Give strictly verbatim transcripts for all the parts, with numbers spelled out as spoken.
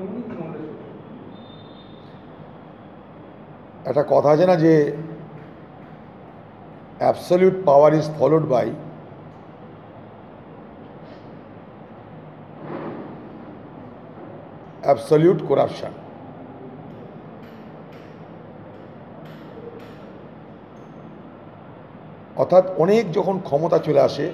একটা কথা আছে না যে absolute power is followed by absolute corruption. অর্থাৎ অনেক যখন ক্ষমতা চলে আসে,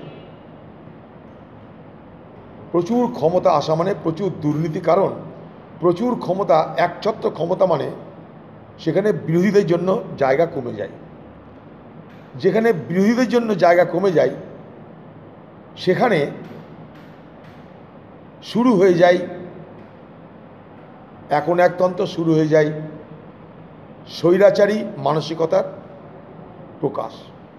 প্রচুর ক্ষমতা আসা মানে প্রচুর দুর্নীতি, কারণ প্রচুর ক্ষমতা একছত্র ক্ষমতা মানে সেখানে বিরোধীদের জন্য জায়গা কমে যায়। যেখানে বিরোধীদের জন্য জায়গা কমে যায় সেখানে শুরু হয়ে যায় এখন একতন্ত্র, শুরু হয়ে যায় স্বৈরাচারী মানসিকতার প্রকাশ।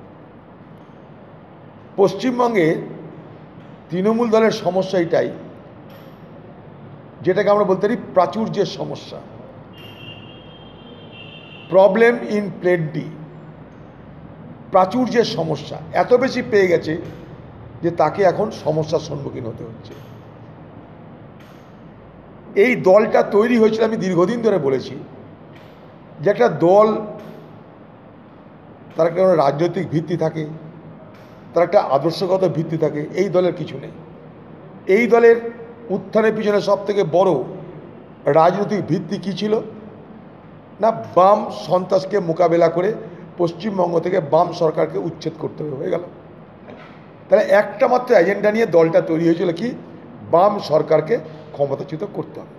পশ্চিমবঙ্গে তৃণমূল দলের সমস্যা এটাই, যেটাকে আমরা বলতে পারি প্রাচুর্যের সমস্যা, প্রবলেম ইন প্লেন্টি। প্রাচুর্যের সমস্যা এত বেশি পেয়ে গেছে যে তাকে এখন সমস্যার সম্মুখীন হতে হচ্ছে। এই দলটা তৈরি হয়েছিল, আমি দীর্ঘদিন ধরে বলেছি যে একটা দল তার একটা রাজনৈতিক ভিত্তি থাকে, তার একটা আদর্শগত ভিত্তি থাকে। এই দলের কিছু নেই। এই দলের উত্থানের পিছনে সব থেকে বড় রাজনৈতিক ভিত্তি কী ছিল না, বাম সন্ত্রাসকে মোকাবেলা করে পশ্চিমবঙ্গ থেকে বাম সরকারকে উচ্ছেদ করতে হবে, হয়ে গেল। তাহলে একটা মাত্র এজেন্ডা নিয়ে দলটা তৈরি হয়েছিল, কি বাম সরকারকে ক্ষমতাচ্যুত করতে হবে।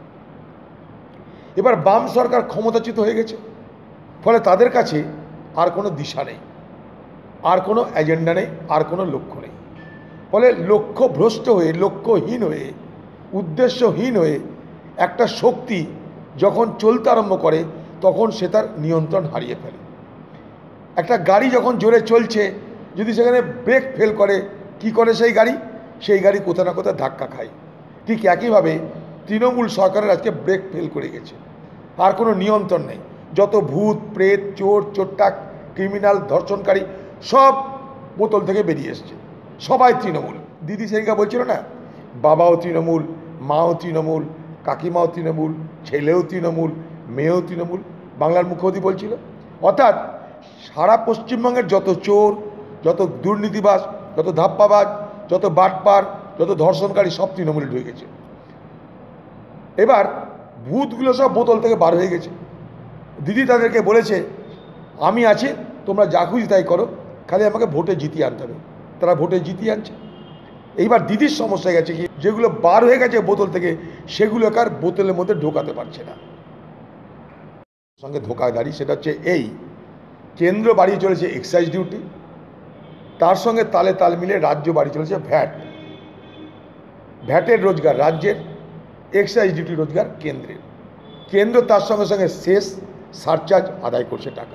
এবার বাম সরকার ক্ষমতাচ্যুত হয়ে গেছে, ফলে তাদের কাছে আর কোনো দিশা নেই, আর কোনো এজেন্ডা নেই, আর কোনো লক্ষ্য নেই। ফলে লক্ষ্য ভ্রষ্ট হয়ে, লক্ষ্যহীন হয়ে, উদ্দেশ্যহীন হয়ে একটা শক্তি যখন চলতে আরম্ভ করে তখন সে তার নিয়ন্ত্রণ হারিয়ে ফেলে। একটা গাড়ি যখন জোরে চলছে, যদি সেখানে ব্রেক ফেল করে, কি করে সেই গাড়ি সেই গাড়ি কোথাও না কোথাও ধাক্কা খায়। ঠিক একইভাবে তৃণমূল সরকারের আজকে ব্রেক ফেল করে গেছে, আর কোনো নিয়ন্ত্রণ নেই। যত ভূত প্রেত, চোর চোরটাক, ক্রিমিনাল, ধর্ষণকারী সব বোতল থেকে বেরিয়ে এসছে, সবাই তৃণমূল। দিদি সেদিনকে বলছিল না, বাবাও তৃণমূল, মাও তৃণমূল, কাকিমাও তৃণমূল, ছেলেও তৃণমূল, মেয়েও তৃণমূল, বাংলার মুখ্যমন্ত্রী বলছিল। অর্থাৎ সারা পশ্চিমবঙ্গের যত চোর, যত দুর্নীতিবাজ, যত ধাপ্পাবাজ, যত বাটপার, যত ধর্ষণকারী সব তৃণমূলে ঢুকে গেছে। এবার ভূতগুলো সব বোতল থেকে বার হয়ে গেছে। দিদি তাদেরকে বলেছে, আমি আছি, তোমরা যা খুশি তাই করো, খালি আমাকে ভোটে জিতিয়ে আনতে হবে। তারা ভোটে জিতিয়ে আনছে। এইবার দিদির সমস্যা গেছে কি, যেগুলো বার হয়ে গেছে বোতল থেকে সেগুলোকে আর বোতলের মধ্যে ঢোকাতে পারছে না। সঙ্গে ধোকাধারী সেটা হচ্ছে এই, কেন্দ্র বাড়িয়ে চলেছে এক্সাইজ ডিউটি, তার সঙ্গে তালে তাল মিলে রাজ্য বাড়িয়ে চলেছে ভ্যাট। ভ্যাটের রোজগার রাজ্যের, এক্সাইজ ডিউটি রোজগার কেন্দ্রের। কেন্দ্র তার সঙ্গে সঙ্গে শেষ সারচার্জ আদায় করছে টাকা।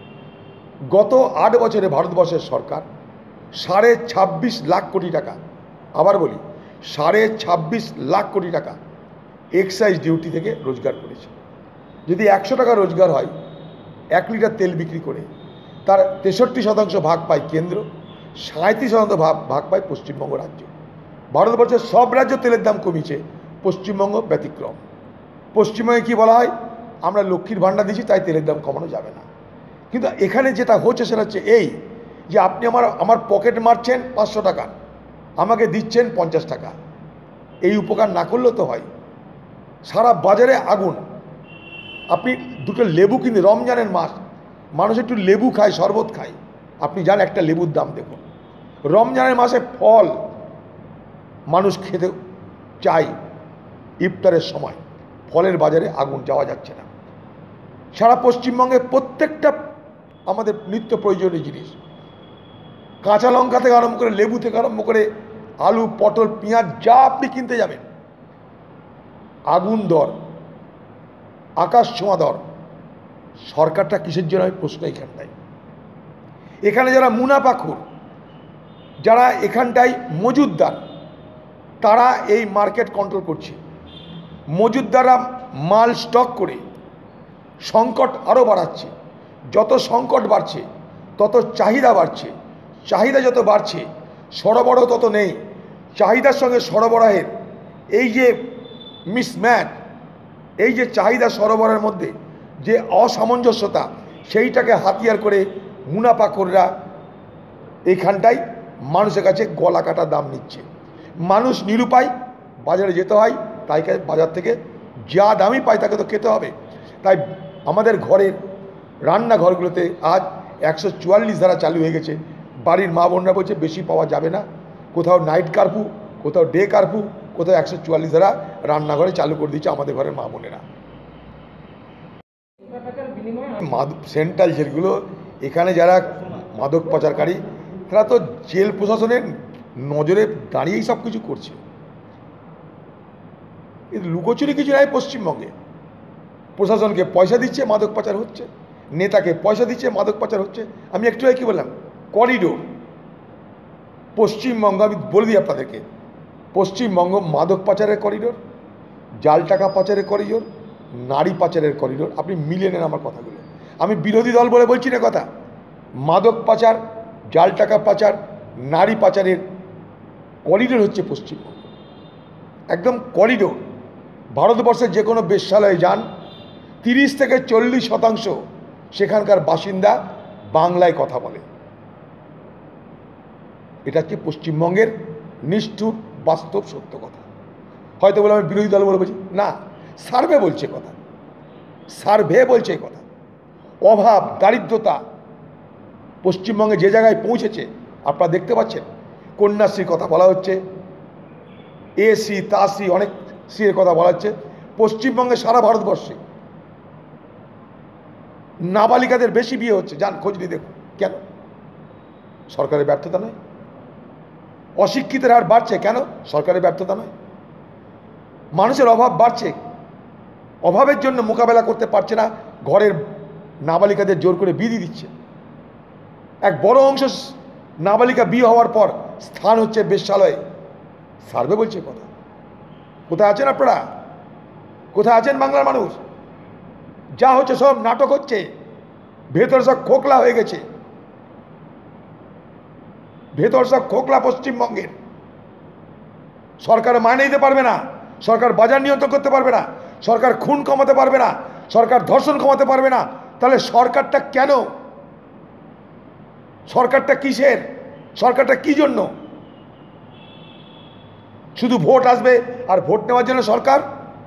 গত আট বছরে ভারতবর্ষের সরকার সাড়ে ছাব্বিশ লাখ কোটি টাকা, আবার বলি সাড়ে ছাব্বিশ লাখ কোটি টাকা এক্সাইজ ডিউটি থেকে রোজগার করেছে। যদি একশো টাকা রোজগার হয় এক লিটার তেল বিক্রি করে, তার তেষট্টি শতাংশ ভাগ পায় কেন্দ্র, সাঁত্রিশ শতাংশ ভাগ ভাগ পায় পশ্চিমবঙ্গ রাজ্য। ভারতবর্ষের সব রাজ্য তেলের দাম কমিয়েছে, পশ্চিমবঙ্গ ব্যতিক্রম। পশ্চিমবঙ্গে কি বলা হয়, আমরা লক্ষ্মীর ভাণ্ডার দিচ্ছি তাই তেলের দাম কমানো যাবে না। কিন্তু এখানে যেটা হচ্ছে সেটা হচ্ছে এই যে আপনি আমার আমার পকেট মারছেন পাঁচশো টাকা, আমাকে দিচ্ছেন পঞ্চাশ টাকা। এই উপকার না করলেও তো হয়। সারা বাজারে আগুন। আপনি দুটো লেবু কিনে, রমজানের মাস, মানুষ একটু লেবু খায়, শরবত খায়, আপনি যান একটা লেবুর দাম দেখুন। রমজানের মাসে ফল মানুষ খেতে চায়, ইফতারের সময় ফলের বাজারে আগুন, যাওয়া যাচ্ছে না। সারা পশ্চিমবঙ্গে প্রত্যেকটা আমাদের নিত্য প্রয়োজনীয় জিনিস, কাঁচা লঙ্কা থেকে আরম্ভ করে, লেবু থেকে আরম্ভ করে, আলু, পটল, পেঁয়াজ, যা আপনি কিনতে যাবেন আগুন দর, আকাশ ছোঁয়া দর। সরকারটা কিসের জন্য, আমি প্রশ্ন এখানটায়। এখানে যারা মুনাফাখোর, যারা এখানটায় মজুদদার, তারা এই মার্কেট কন্ট্রোল করছে। মজুদদাররা মাল স্টক করে সংকট আরও বাড়াচ্ছে। যত সংকট বাড়ছে তত চাহিদা বাড়ছে, চাহিদা যত বাড়ছে সরবরাহ তত নেই। চাহিদার সঙ্গে সরবরাহের এই যে মিসম্যাচ, এই যে চাহিদা সরবরাহের মধ্যে যে অসামঞ্জস্যতা, সেইটাকে হাতিয়ার করে মুনাফাখোররা এইখানটায় মানুষের কাছে গলা কাটা দাম নিচ্ছে। মানুষ নিরুপায়, বাজারে যেতে হয়, তাই বাজার থেকে যা দামই পায় তাকে তো খেতে হবে। তাই আমাদের ঘরের রান্নাঘরগুলোতে আজ একশো চুয়াল্লিশ ধারা চালু হয়ে গেছে। বাড়ির মা বোনরা বলছে বেশি পাওয়া যাবে না, কোথাও নাইট কারফিউ, কোথাও ডে কারফিউ, কোথাও একশো চুয়াল্লিশ ধারা রান্নাঘরে চালু করে দিচ্ছে আমাদের ঘরের মা বোনেরা। সেন্ট্রাল জেলগুলো, এখানে যারা মাদক পাচারকারী তারা তো জেল প্রশাসনের নজরে দাঁড়িয়েই সব কিছু করছে। লুকোচুরি কিছু নাই। পশ্চিমবঙ্গে প্রশাসনকে পয়সা দিচ্ছে, মাদক পাচার হচ্ছে, নেতাকে পয়সা দিচ্ছে, মাদক পাচার হচ্ছে। আমি একটু আগে কি বললাম, করিডোর পশ্চিমবঙ্গ, আমি বলে দিই আপনাদেরকে, পশ্চিমবঙ্গ মাদক পাচারের করিডোর, জাল টাকা পাচারের করিডোর, নারী পাচারের করিডোর। আপনি মিলে নেন আমার কথাগুলো। আমি বিরোধী দল বলে বলছি না কথা। মাদক পাচার, জাল টাকা পাচার, নারী পাচারের করিডোর হচ্ছে পশ্চিমবঙ্গ, একদম করিডোর। ভারতবর্ষের যে কোনো বেশ্যালয়ে যান, তিরিশ থেকে চল্লিশ শতাংশ সেখানকার বাসিন্দা বাংলায় কথা বলে। এটা হচ্ছে পশ্চিমবঙ্গের নিষ্ঠুর বাস্তব সত্য কথা। হয়তো বলে আমি বিরোধী দল বলে বলছি না, সার্ভে বলছে কথা, সার্ভে বলছে কথা। অভাব, দারিদ্রতা পশ্চিমবঙ্গে যে জায়গায় পৌঁছেছে আপনারা দেখতে পাচ্ছেন। কন্যাশ্রীর কথা বলা হচ্ছে, এসি তাসি অনেক শ্রীর কথা বলা হচ্ছে। পশ্চিমবঙ্গে সারা ভারতবর্ষে নাবালিকাদের বেশি বিয়ে হচ্ছে, যান খোঁজ নিয়ে দেখুন। কেন? সরকারের ব্যর্থতা নয়। অশিক্ষিতের হার বাড়ছে, কেন? সরকারের ব্যর্থতা নয়। মানুষের অভাব বাড়ছে, অভাবের জন্য মোকাবেলা করতে পারছে না, ঘরের নাবালিকাদের জোর করে বিয়ে দিয়ে দিচ্ছে। এক বড় অংশ নাবালিকা বিয়ে হওয়ার পর স্থান হচ্ছে বেশ্যালয়ে। সার্ভে বলছে কথা। কোথায় আছেন আপনারা? কোথায় আছেন বাংলার মানুষ? যা হচ্ছে সব নাটক হচ্ছে, ভেতর সব খোকলা হয়ে গেছে, ভেতর সব খোকলা পশ্চিমবঙ্গের। সরকার মাইনে দিতে পারবে না, সরকার বাজার নিয়ন্ত্রণ করতে পারবে না, সরকার খুন কমাতে পারবে না, সরকার ধর্ষণ কমাতে পারবে না। তাহলে সরকারটা কেন? সরকারটা কিসের? সরকারটা কি জন্য? শুধু ভোট আসবে আর ভোট নেওয়ার জন্য সরকার?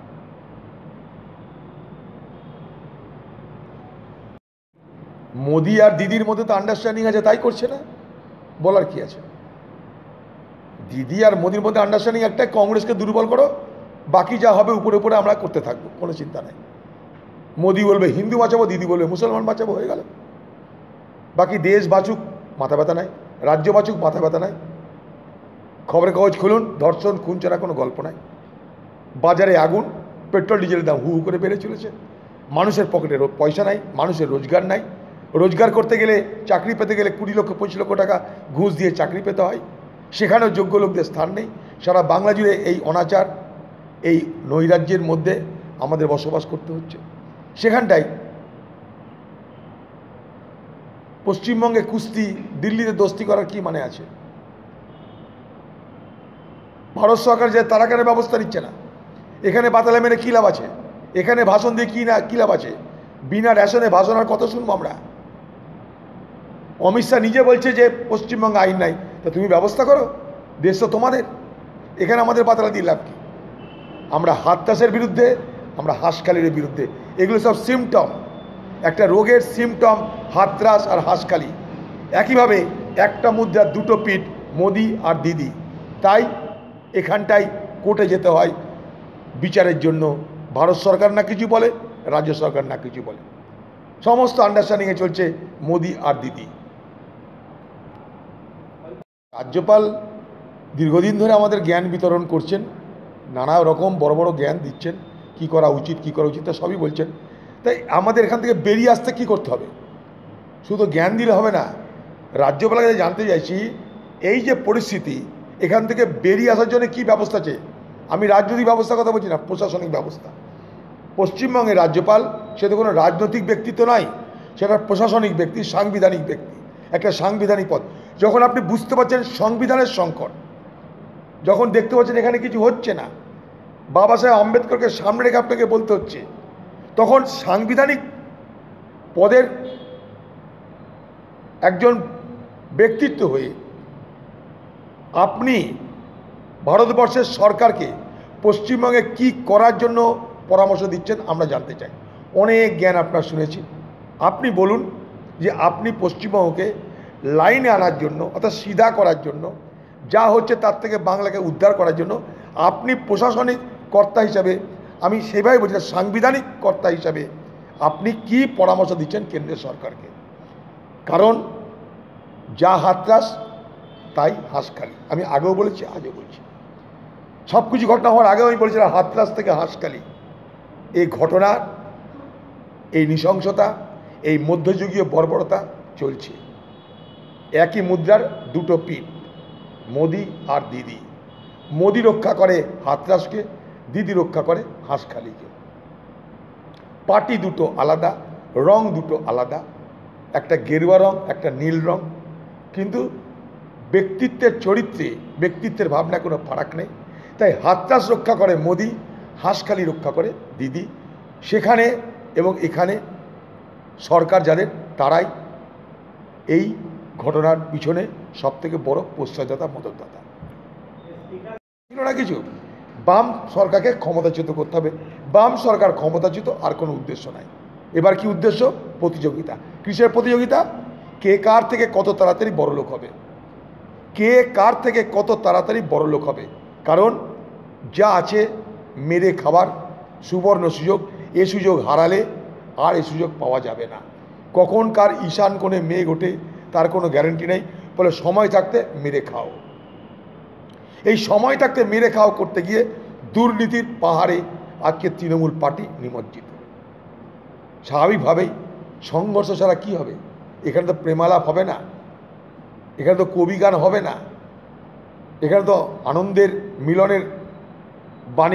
মোদি আর দিদির মধ্যে তো আন্ডারস্ট্যান্ডিং আছে, তাই করছে না, বলার কি আছে? দিদি আর মোদির মধ্যে আন্ডারস্ট্যান্ডিং একটাই, কংগ্রেসকে দুর্বল করো, বাকি যা হবে উপরে উপরে আমরা করতে থাকবো, কোনো চিন্তা নেই। মোদি বলবে হিন্দু বাঁচাবো, দিদি বলবে মুসলমান বাঁচাবো, হয়ে গেল। বাকি দেশ বাঁচুক, মাথা ব্যথা নাই, রাজ্য বাঁচুক, মাথা ব্যথা নাই। খবরের কাগজ খুলুন, ধর্ষণ খুন ছাড়া কোনো গল্প নাই। বাজারে আগুন, পেট্রোল ডিজেলের দাম হু হু করে বেড়ে চলেছে। মানুষের পকেটে পয়সা নাই, মানুষের রোজগার নাই। রোজগার করতে গেলে, চাকরি পেতে গেলে কুড়ি লক্ষ পঁচিশ লক্ষ টাকা ঘুষ দিয়ে চাকরি পেতে হয়, সেখানেও যোগ্য লোকদের স্থান নেই। সারা বাংলা জুড়ে এই অনাচার, এই নৈরাজ্যের মধ্যে আমাদের বসবাস করতে হচ্ছে। সেখানটাই পশ্চিমবঙ্গে কুস্তি, দিল্লিতে দোস্তি করার কি মানে আছে? ভারত সরকার যে তারা কেন ব্যবস্থা নিচ্ছে না? এখানে বাতালে মেরে কী লাভ আছে? এখানে ভাষণ দিয়ে কী না কী লাভ আছে? বিনা রেশনে ভাষণ আর কত শুনবো আমরা? অমিত শাহ নিজে বলছে যে পশ্চিমবঙ্গে আইন নাই, তা তুমি ব্যবস্থা করো, দেশ তো তোমাদের। এখানে আমাদের বাতালা দিয়ে লাভ কি? আমরা হাততাসের বিরুদ্ধে, আমরা হাঁসকালির বিরুদ্ধে। এগুলো সব সিমটম, একটা রোগের সিমটম, হাতরাস আর হাঁসকালি। একইভাবে একটা মুদ্রার দুটো পিঠ, মোদি আর দিদি। তাই এখানটায় কোর্টে যেতে হয় বিচারের জন্য। ভারত সরকার না কিছু বলে, রাজ্য সরকার না কিছু বলে, সমস্ত আন্ডারস্ট্যান্ডিংয়ে চলছে মোদি আর দিদি। রাজ্যপাল দীর্ঘদিন ধরে আমাদের জ্ঞান বিতরণ করছেন, নানা রকম বড় বড় জ্ঞান দিচ্ছেন, কি করা উচিত কী করা উচিত তা সবই বলছেন। তাই আমাদের এখান থেকে বেরিয়ে আসতে কী করতে হবে? শুধু জ্ঞান দিলে হবে না। রাজ্যপালের কাছে জানতে চাইছি, এই যে পরিস্থিতি, এখান থেকে বেরিয়ে আসার জন্য কী ব্যবস্থা আছে? আমি রাজনৈতিক ব্যবস্থার কথা বলছি না, প্রশাসনিক ব্যবস্থা। পশ্চিমবঙ্গের রাজ্যপাল সে তো কোনো রাজনৈতিক ব্যক্তিত্ব নয়, সেটা প্রশাসনিক ব্যক্তি, সাংবিধানিক ব্যক্তি, একটা সাংবিধানিক পদ। যখন আপনি বুঝতে পারছেন সংবিধানের সংকট, যখন দেখতে পাচ্ছেন এখানে কিছু হচ্ছে না, বাবা সাহেব আম্বেদকরকে সামনে রেখে আপনাকে বলতে হচ্ছে, তখন সাংবিধানিক পদের একজন ব্যক্তিত্ব হয়ে আপনি ভারতবর্ষের সরকারকে পশ্চিমবঙ্গে কি করার জন্য পরামর্শ দিচ্ছেন আমরা জানতে চাই। অনেক জ্ঞান আপনার শুনেছি, আপনি বলুন যে আপনি পশ্চিমবঙ্গকে লাইনে আনার জন্য অর্থাৎ সিধা করার জন্য, যা হচ্ছে তার থেকে বাংলাকে উদ্ধার করার জন্য আপনি প্রশাসনিক কর্তা হিসাবে, আমি সেভাবে বলছি সাংবিধানিক কর্তা হিসাবে আপনি কি পরামর্শ দিচ্ছেন কেন্দ্রের সরকারকে। কারণ যা হাতরাস তাই হাঁসখালি, আমি আগেও বলেছি আজও বলছি, সব কিছু ঘটনা হওয়ার আগেও আমি বলেছিলাম হাতরাস থেকে হাঁসখালি। এই ঘটনা, এই নৃশংসতা, এই মধ্যযুগীয় বর্বরতা চলছে। একই মুদ্রার দুটো পিঠ, মোদি আর দিদি। মোদি রক্ষা করে হাতরাসকে, দিদি রক্ষা করে হাঁসখালিকে। পার্টি দুটো আলাদা, রং দুটো আলাদা, একটা গেরুয়া রং একটা নীল রং, কিন্তু ব্যক্তিত্বের চরিত্রে ব্যক্তিত্বের ভাবনা কোনো ফারাক নেই। তাই হাতরাস রক্ষা করে মোদি, হাঁসখালি রক্ষা করে দিদি। সেখানে এবং এখানে সরকার যাদের, তারাই এই ঘটনার পিছনে সবথেকে বড় প্রশ্রয়দাতা, মদতদাতা। ছিল না কিছু, বাম সরকারকে ক্ষমতাচ্যুত করতে হবে। বাম সরকার ক্ষমতাচ্যুত, আর কোনো উদ্দেশ্য নাই। এবার কি উদ্দেশ্য? প্রতিযোগিতা। কিসের প্রতিযোগিতা? কে কার থেকে কত তাড়াতাড়ি বড়লোক হবে, কে কার থেকে কত তাড়াতাড়ি বড়লোক হবে। কারণ যা আছে মেরে খাবার সুবর্ণ সুযোগ, এ সুযোগ হারালে আর এই সুযোগ পাওয়া যাবে না। কখন কার ঈশান কোণে মেঘ ওঠে তার কোনো গ্যারান্টি নেই। ফলে সময় থাকতে মেরে খাও। এই সময় থাকতে মেরে খাও করতে গিয়ে দুর্নীতির পাহাড়ে আজকে তৃণমূল পার্টি নিমজ্জিত। স্বাভাবিকভাবেই সংঘর্ষ ছাড়া কী হবে? এখানে তো প্রেমালাপ হবে না, এখানে তো কবি গান হবে না, এখানে তো আনন্দের মিলনের বাণী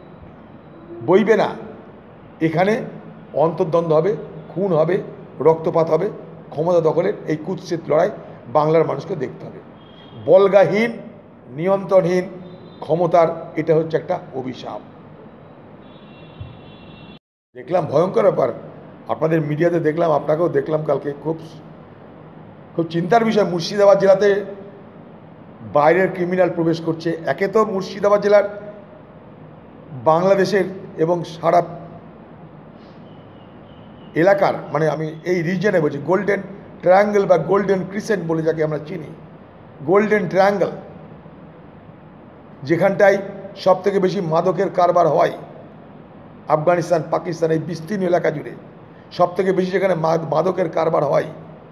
বইবে না। এখানে অন্তর্দ্বন্দ্ব হবে, খুন হবে, রক্তপাত হবে। ক্ষমতা দখলের এই কুৎসিত লড়াই বাংলার মানুষকে দেখতে হবে। বলগাহীন, নিয়ন্ত্রণহীন ক্ষমতার এটা হচ্ছে একটা অভিশাপ। দেখলাম ভয়ঙ্কর ব্যাপার, আপনাদের মিডিয়াতে দেখলাম, আপনাকেও দেখলাম কালকে। খুব খুব চিন্তার বিষয়, মুর্শিদাবাদ জেলাতে বাইরের ক্রিমিনাল প্রবেশ করছে। একে তো মুর্শিদাবাদ জেলার বাংলাদেশের এবং সারা এলাকার, মানে আমি এই রিজনে বলছি, গোল্ডেন ট্রায়াঙ্গেল বা গোল্ডেন ক্রিসেন্ট বলে যাকে আমরা চিনি, গোল্ডেন ট্রায়াঙ্গেল, যেখানটায় সব থেকে বেশি মাদকের কারবার হয়, আফগানিস্তান পাকিস্তান এই বিস্তীর্ণ এলাকা জুড়ে সব থেকে বেশি যেখানে মাদকের কারবার হয়,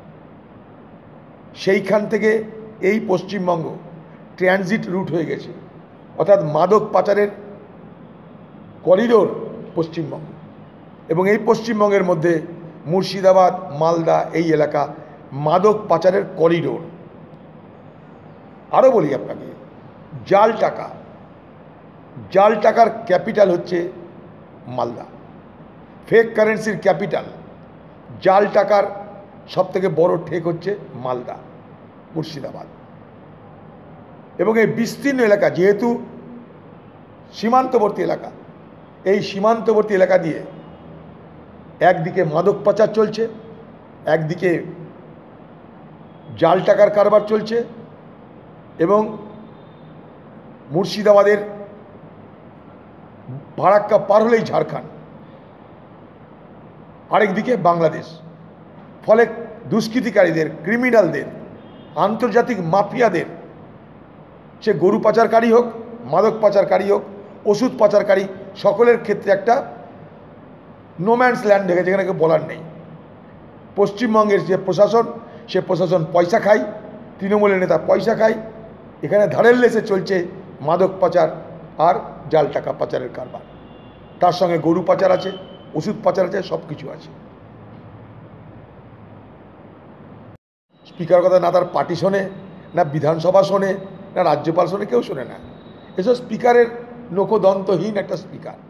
সেইখান থেকে এই পশ্চিমবঙ্গ ট্রানজিট রুট হয়ে গেছে। অর্থাৎ মাদক পাচারের করিডোর পশ্চিমবঙ্গ। এবং এই পশ্চিমবঙ্গের মধ্যে মুর্শিদাবাদ, মালদা এই এলাকা মাদক পাচারের করিডোর। আরও বলি আপনাকে, জাল টাকা, জাল টাকার ক্যাপিটাল হচ্ছে মালদা, ফেক কারেন্সির ক্যাপিটাল। জাল টাকার সবথেকে বড় ঠেক হচ্ছে মালদা, মুর্শিদাবাদ। এবং এই বিস্তীর্ণ এলাকা যেহেতু সীমান্তবর্তী এলাকা, এই সীমান্তবর্তী এলাকা দিয়ে একদিকে মাদক পাচার চলছে, একদিকে জাল টাকার কারবার চলছে, এবং মুর্শিদাবাদের ফারাক্কা পার হলেই ঝাড়খণ্ড, আরেকদিকে বাংলাদেশ। ফলে দুষ্কৃতিকারীদের, ক্রিমিনালদের, আন্তর্জাতিক মাফিয়াদের, সে গরু পাচারকারী হোক, মাদক পাচারকারী হোক, ওষুধ পাচারকারী, সকলের ক্ষেত্রে একটা নোম্যান্স ল্যান্ড দেখে, যেখানে কেউ বলার নেই। পশ্চিমবঙ্গের যে প্রশাসন, সে প্রশাসন পয়সা খায়, তৃণমূলের নেতা পয়সা খায়। এখানে ধারের লেসে চলছে মাদক পাচার আর জাল টাকা পাচারের কারবার। তার সঙ্গে গরু পাচার আছে, ওষুধ পাচার আছে, সব কিছু আছে। স্পিকার কথা না তার পার্টি শোনে, না বিধানসভা শোনে, না রাজ্যপাল শোনে, কেউ শোনে না। এসব স্পিকারের লোকদন্তহীন একটা স্পিকার।